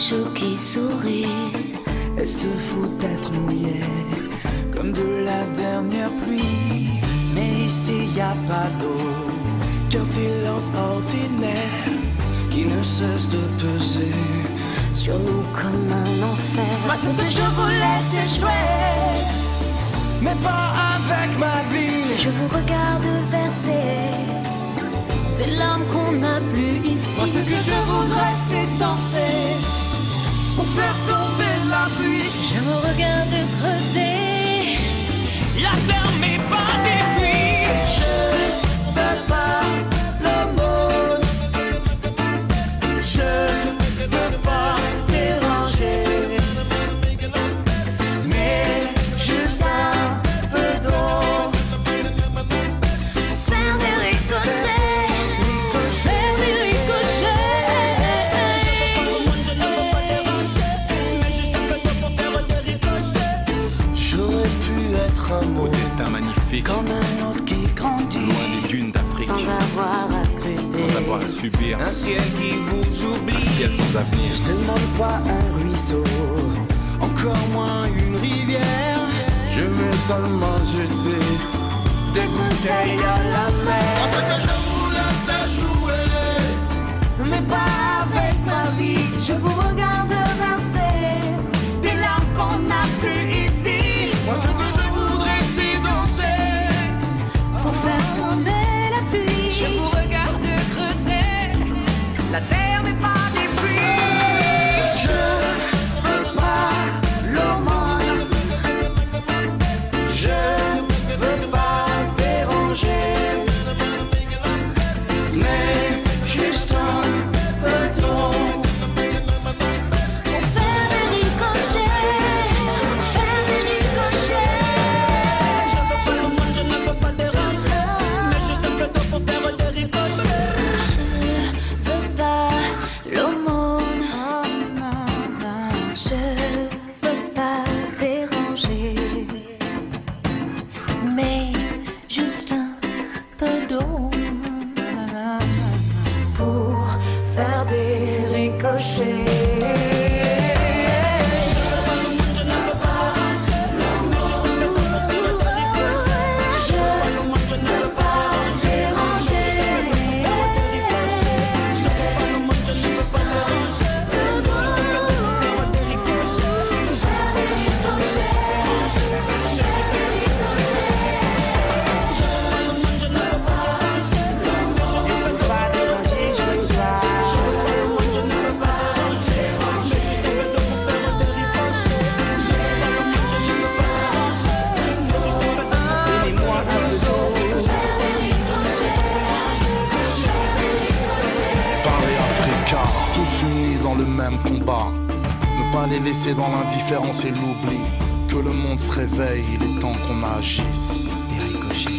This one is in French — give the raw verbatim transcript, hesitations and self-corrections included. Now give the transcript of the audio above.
chou qui sourit. Elle se fout d'être mouillée comme de la dernière pluie. Mais ici y a pas d'eau qu'un silence ordinaire qui ne cesse de peser Sur nous comme un enfer. Moi ce que je voulais c'est chouette, mais pas avec ma vie. Je vous regarde verser des larmes qu'on n'a plus ici. Moi ce que je voudrais c'est danser pour faire tomber la pluie. Je vous regarde creuser la terre mais pas des pluies. Je veux pas l'aumône, je veux pas déranger, mais juste un peu d'eau pour faire des ricochets, faire des ricochets. J'aurais pu être un mot Au destin magnifique, comme un autre qui grandit, loin des dunes d'Afrique, Sans avoir à scruter, sans avoir à subir un ciel qui vous oublie, un ciel sans avenir. Je demande pas un ruisseau, encore moins une rivière. Je veux seulement jeter des bouteilles à la mer. Moi ce que je voulais c'est jouer, mais pas avec ma vie. je vous regarde verser des larmes qu'on n'a plus ici. Moi ce que je voudrais c'est danser Pour faire tomber la pluie, Je vous regarde creuser la terre mais pas des pluies. Je veux pas l'aumône, je veux pas déranger, mais juste un peu d'eau Pour faire des ricochets, faire des ricochets. Je veux pas le monde, je ne veux pas déranger, mais juste un peu d'eau pour faire des ricochets. Je veux pas l'aumône, je veux pas déranger, mais juste un peu d'eau pour faire des ricochets. Parler Africa, tous unis dans le même combat. Ne pas les laisser dans l'indifférence et l'oubli. Que le monde se réveille, il est temps qu'on agisse. des ricochets.